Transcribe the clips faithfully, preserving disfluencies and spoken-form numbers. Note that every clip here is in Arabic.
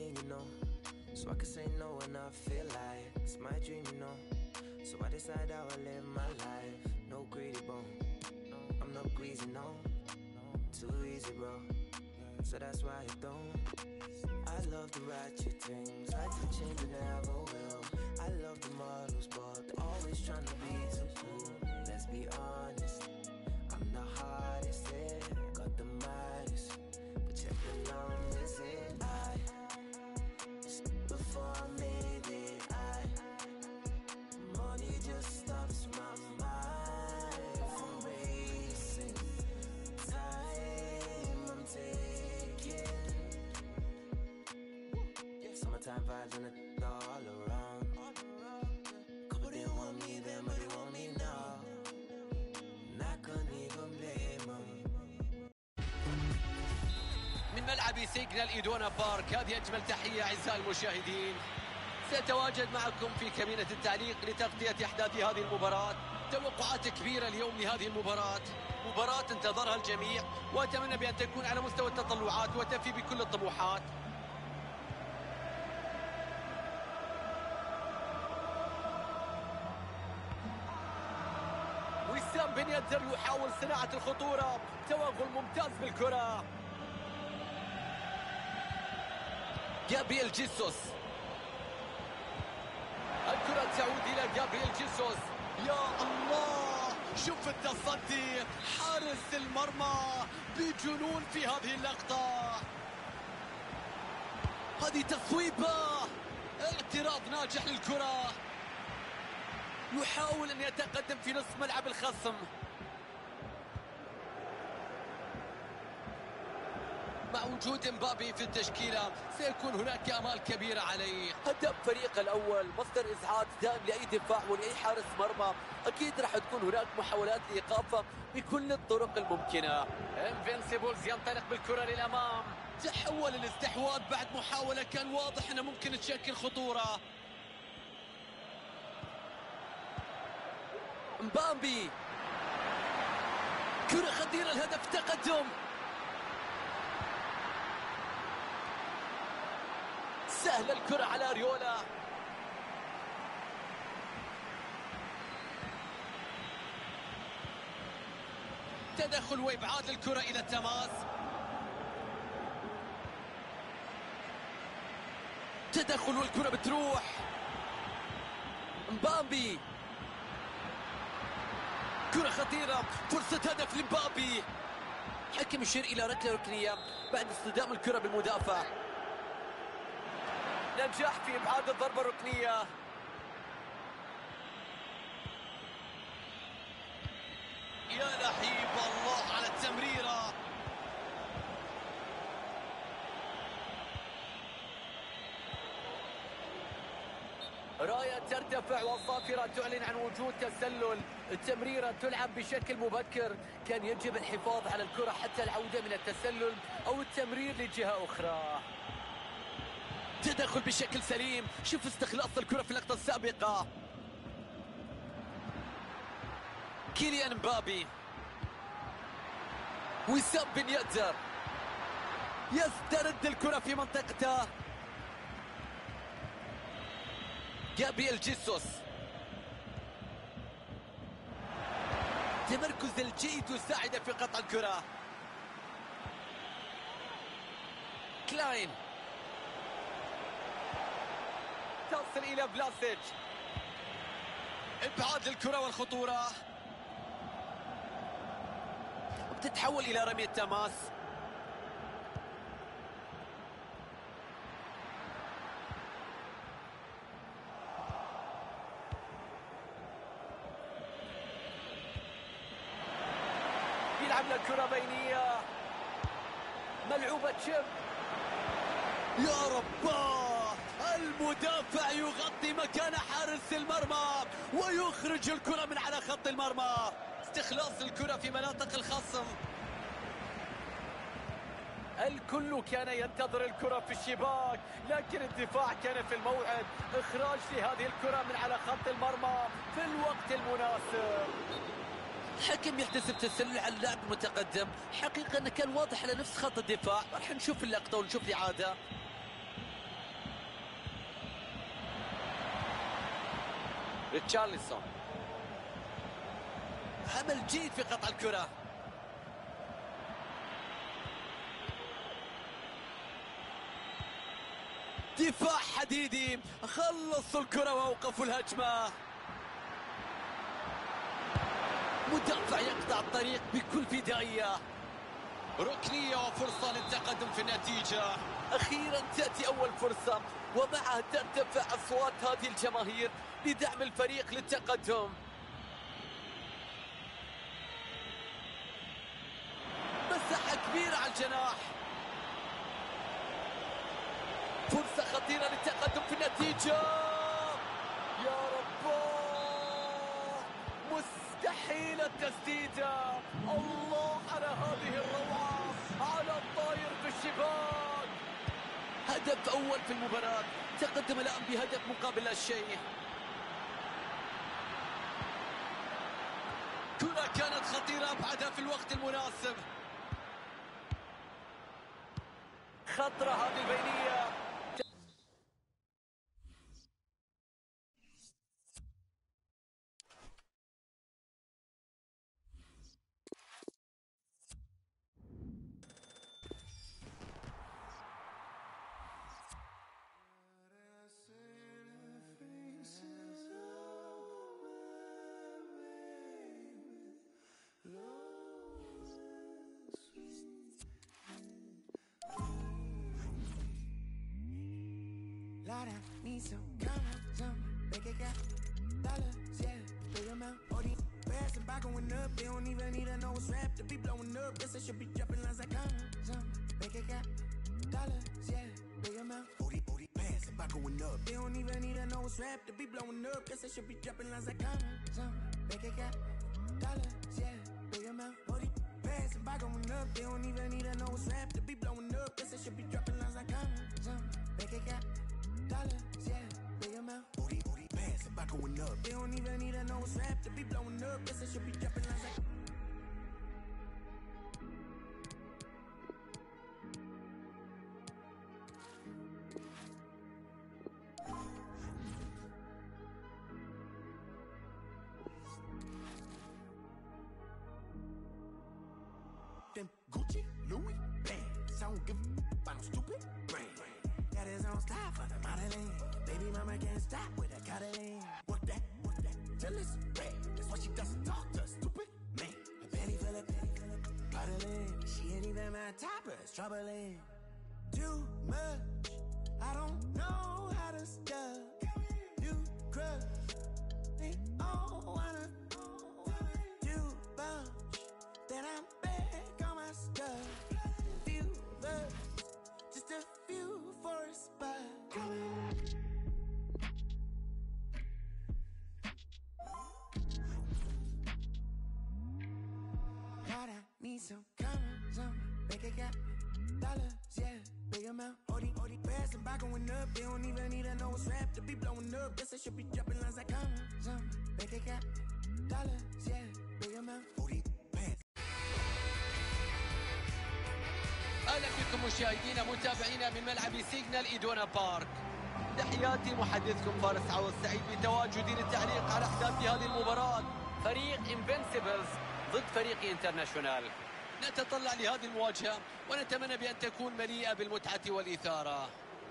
mean, you know. So I can say no when I feel like it's my dream, you know. So I decide I will live my life. No greedy bone. I'm not greasy, no. Too easy, bro. So that's why I don't. I love the ratchet things, like the change but never will. I love the models, but they're always trying to be so cool. Let's be honest, I'm the hardest hit, got the maddest, but check the numbers in. I, before I made it, I, money just stops my mind from racing. Time I'm taking. Summertime vibes and it's all around. Couple didn't want me then, but they want me now. And I couldn't even blame them. من ملعب سيجنال إيدونا بارك، هذه أجمل تحية أعزائي المشاهدين. سأتواجد معكم في كمينة التعليق لتغطية أحداث هذه المباراة. توقعات كبيرة اليوم لهذه المباراة، مباراة انتظرها الجميع، وأتمنى بأن تكون على مستوى التطلعات وتفي بكل الطموحات. وسام بن يدر يحاول صناعة الخطورة، توغل ممتاز بالكرة. جابرييل جيسوس، الكرة تعود إلى جابرييل جيسوس. يا الله، شوف التصدي، حارس المرمى بجنون في هذه اللقطة. هذه تصويبة، اعتراض ناجح للكرة، يحاول أن يتقدم في نصف ملعب الخصم. مع وجود مبابي في التشكيلة سيكون هناك آمال كبيرة عليه. هدف فريق الأول مصدر إزعاج دائم لأي دفاع ولأي حارس مرمى. أكيد راح تكون هناك محاولات لإيقافه بكل الطرق الممكنة. انفينسيبلز ينطلق بالكرة للأمام، تحول الاستحواذ بعد محاولة كان واضح أنه ممكن تشكل خطورة. مبابي، كرة خطيرة، الهدف تقدم. سهل الكرة على ريولا، تدخل وإبعاد الكرة إلى التماس، تدخل والكرة بتروح. مبابي، كرة خطيرة، فرصة هدف لمبابي. حكم يشير إلى ركلة ركنية بعد اصطدام الكرة بالمدافع. نجاح في إبعاد الضربة الركنية. يا لهيب الله على التمريرة. راية ترتفع والصافرة تعلن عن وجود تسلل. التمريرة تلعب بشكل مبكر، كان يجب الحفاظ على الكرة حتى العودة من التسلل أو التمرير لجهة أخرى. تدخل بشكل سليم، شوف استخلاص الكرة في اللقطة السابقة. كيليان مبابي، وسام بن يدر يسترد الكرة في منطقته. جابرييل جيسوس، تمركز الجيد يساعد في قطع الكرة. كلاين، تصل إلى بلاسيتش، إبعاد الكرة والخطورة، وبتتحول إلى رمية تماس. يلعب للكرة بينية، ملعوبة شيب. يا رباه، المدافع يغطي مكان حارس المرمى ويخرج الكرة من على خط المرمى. استخلاص الكرة في مناطق الخصم. الكل كان ينتظر الكرة في الشباك، لكن الدفاع كان في الموعد. إخراج لهذه الكرة من على خط المرمى في الوقت المناسب. حكم يحتسب تسلل على اللاعب المتقدم. حقيقة أنه كان واضح على نفس خط الدفاع. راح نشوف اللقطة ونشوف الإعادة. ريتشارلسون عمل جيد في قطع الكرة. دفاع حديدي، خلصوا الكرة وأوقفوا الهجمة. مدافع يقطع الطريق بكل فدائية. ركنية وفرصة للتقدم في النتيجة. أخيرا تأتي أول فرصة ومعها ترتفع أصوات هذه الجماهير لدعم الفريق للتقدم. مساحة كبيرة على الجناح. فرصة خطيرة للتقدم في النتيجة. يا رب، مستحيل التسديدة. الله على هذه الروعة، على الطاير في الشباك. هدف أول في المباراة، تقدم الآن بهدف مقابل لا شيء. كرة كانت خطيرة، أبعدها في الوقت المناسب. خطرة هذه البينية. Lord, I need some karma, some make it got dollars, yeah, big amount. All these bags and by going up, they don't even need to know what's rap to be blowing up. Guess I should be dropping lines like karma, some make it got dollars, yeah, big amount. All these, all these bags and by going up, they don't even need to know what's rap to be blowing up. Guess I should be dropping lines like karma, some make it got dollars, yeah, big amount. All these bags and by going up, they don't even need to know what's rap to be blowing up. Guess I should be dropping lines like karma, some make it got dollars, yeah, big amount. Booty, booty, bands, and by going up. They don't even need to know what's rap to be blowing up. Guess I should be dropping lines like. Them Gucci, Louis, bands. I don't give a about no stupid brand. That is on style for the modeling. Baby mama can't stop with that cuddling. Work that, work that, till it's red. That's why she doesn't talk to a stupid man. Her belly full of, belly full of puddling. She ain't even my type, but it's troubling. Too much, I don't know how to stop. New crush, they all wanna do bunch. Then I'm back on my stuff. Few bucks, just a few for a spot. Lord, I need some karma, some make it got dollars, yeah, big amount. All these, all these bags and by going up, they don't even need to know what's rap to be blowing up. Guess I should be dropping lines like karma, some make it got dollars, yeah, big amount. All these bags. أهلا بكم مشاهدينا متابعينا من ملعب سيجنال إيدونا بارك. تحياتي محدثكم فارس عوض، سعيد بتواجدي للتعليق على أحداث هذه المباراة. فريق انفنسيبلز ضد فريق انترناشونال. نتطلع لهذه المواجهة ونتمنى بأن تكون مليئة بالمتعة والإثارة.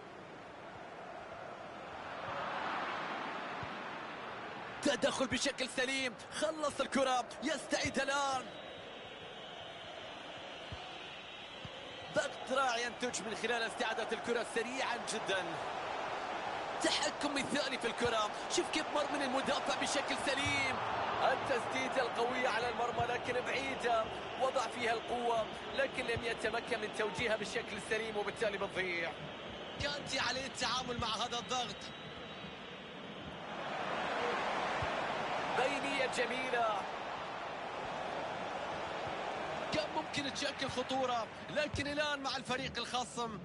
تدخل بشكل سليم، خلص الكرة، يستعيد الآن. ضغط رائع ينتج من خلال استعادة الكرة سريعا جدا. تحكم مثالي في الكرة، شوف كيف مر من المدافع بشكل سليم. التسديدة القوية على المرمى لكن بعيدة، وضع فيها القوة لكن لم يتمكن من توجيهها بالشكل السليم وبالتالي بتضيع. كانتي عليه التعامل مع هذا الضغط. بينية جميلة، كان ممكن تشكل خطورة لكن الآن مع الفريق الخصم.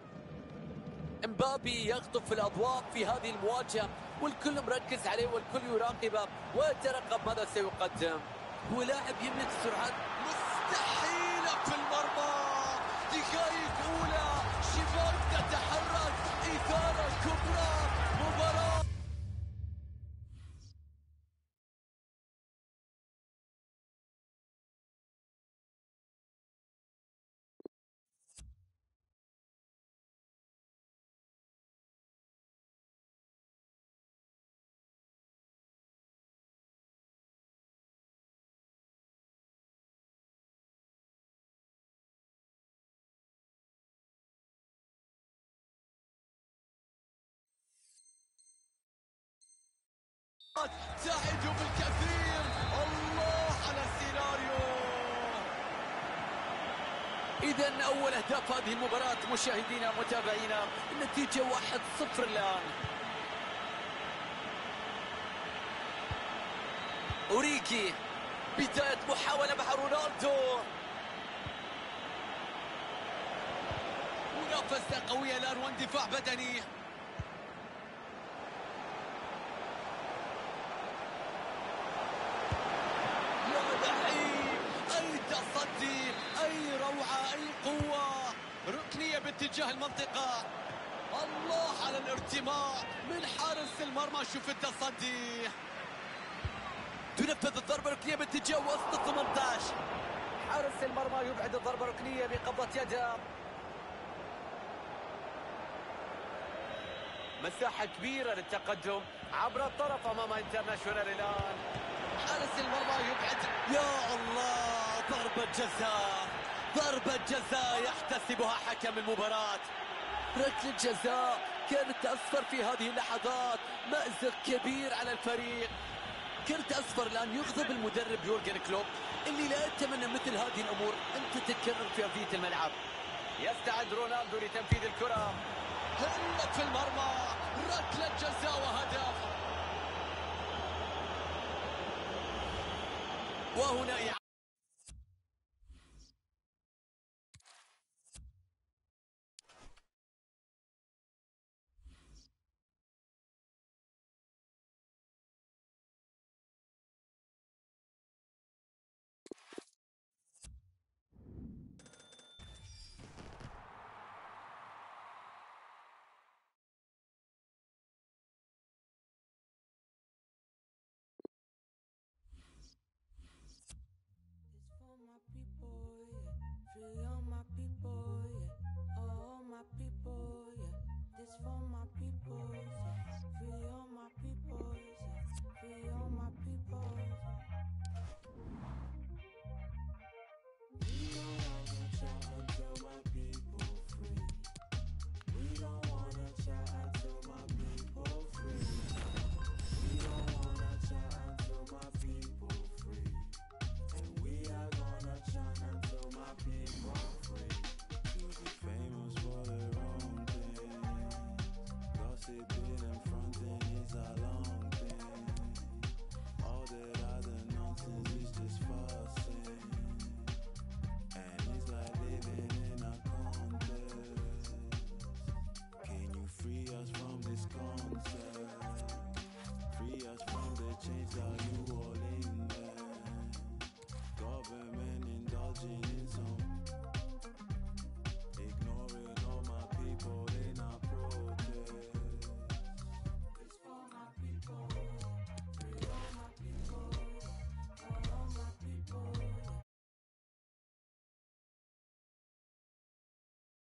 امبابي يخطف في الأضواء في هذه المواجهة والكل مركز عليه والكل يراقبه ويترقب ماذا سيقدم. هو لاعب يملك سرعات مستحيلة في المرمى. دقائق أولى، شباك تتحرك، إثارة كبرى، مباراة. تعد بالكثير. الله على السيناريو. إذا أول أهداف هذه المباراة مشاهدينا متابعينا، النتيجة واحد صفر الآن. أوريكي بداية محاولة مع رونالدو. منافسة قوية الآن واندفاع بدني. يا لعيب، أي تصدي، أي روعة، أي قوة. ركنية باتجاه المنطقة. الله على الارتماء من حارس المرمى. شوف التصدي. تنفذ الضربة الركنية باتجاه وسط ثمانية عشر. حارس المرمى يبعد الضربة الركنية بقبضة يده. مساحة كبيرة للتقدم عبر الطرف أمام انترناشونال الآن. حارس المرمى يبعد. يا الله، ضربة جزاء، ضربة جزاء يحتسبها حكم المباراة. ركلة جزاء كانت أصفر في هذه اللحظات. مأزق كبير على الفريق. كرت أصفر الآن يغضب المدرب يورجن كلوب، اللي لا يتمنى مثل هذه الأمور أن تتكرر في أرضية الملعب. يستعد رونالدو لتنفيذ الكرة. هلت في المرمى. ركلة جزاء وهدف. وهنا إعادة. Free all my people, yeah. All my people, yeah. This for my people, yeah. Free all my people, yeah. Free all my people, yeah. We don't wanna chat until my people free. We don't wanna chat until my people free. We don't wanna chat until my people free. And we are gonna chat until my people free. Famous for the wrong thing. Gossiping and fronting is a long thing. All that other nonsense is just fussing. And it's like living in a contest. Can you free us from this concept? Free us from the change that you are